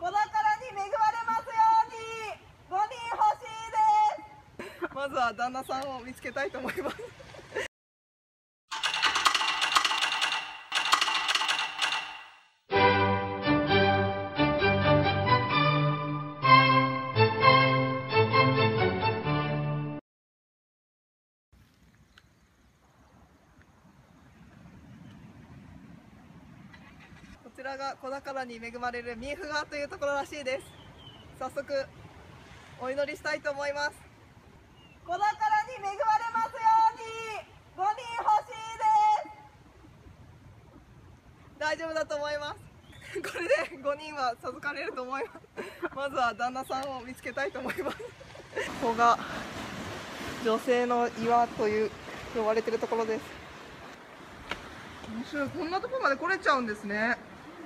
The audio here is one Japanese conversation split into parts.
子宝に恵まれますように5人欲しいです。まずは旦那さんを見つけたいと思います。こちらが子宝に恵まれる三府川というところらしいです。早速お祈りしたいと思います。子宝に恵まれますように5人欲しいです。大丈夫だと思います。これで5人は授かれると思います。まずは旦那さんを見つけたいと思います。ここが女性の岩という呼ばれているところです。面白い、こんなところまで来れちゃうんですね。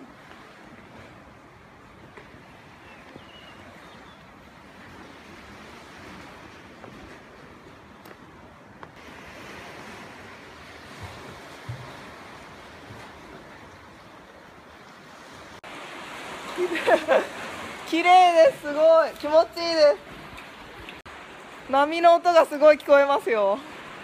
綺麗です。すごい気持ちいいです。波の音がすごい聞こえますよ。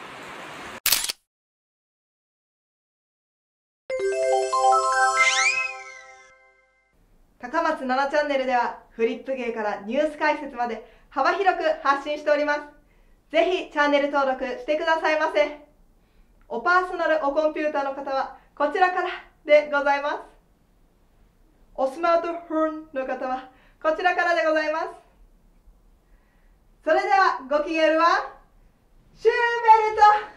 高松7チャンネルではフリップ芸からニュース解説まで幅広く発信しております。ぜひチャンネル登録してくださいませ。おパーソナルおコンピューターの方はこちらからでございます。おスマートフォンの方はこちらからでございます。それではごきげんはシューベルト。